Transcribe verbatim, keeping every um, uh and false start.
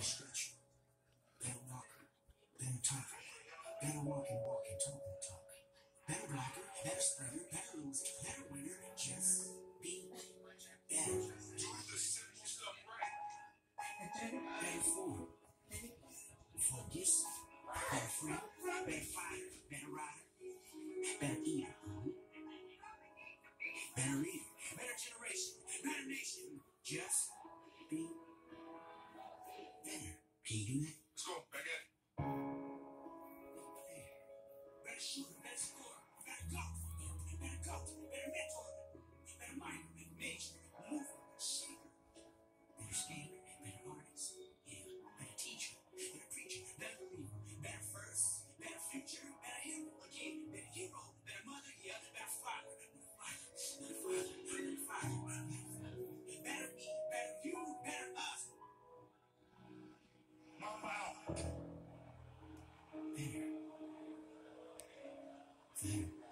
better stretch, better walk, better talk, better walk and walk and talk and talk, better blocker, better spreader, better loser, better winner, just be better. Do the simple stuff right. Better form, focus, better free, better fighter, better rider, better eater, better reader, better generation, better nation, just be better. Can you do that? Let's go, back at it. Better shooter, better scorer, better golf, better coach, better mentor, better mind, better major, mover, shaker, better skater, better artist, yeah, better teacher, better preacher, better believer, better first, better future, better hero, again, better hero, better mother, yeah, better father, better father, better father, better father, better me, better you, better us. Mama out. Better. Better.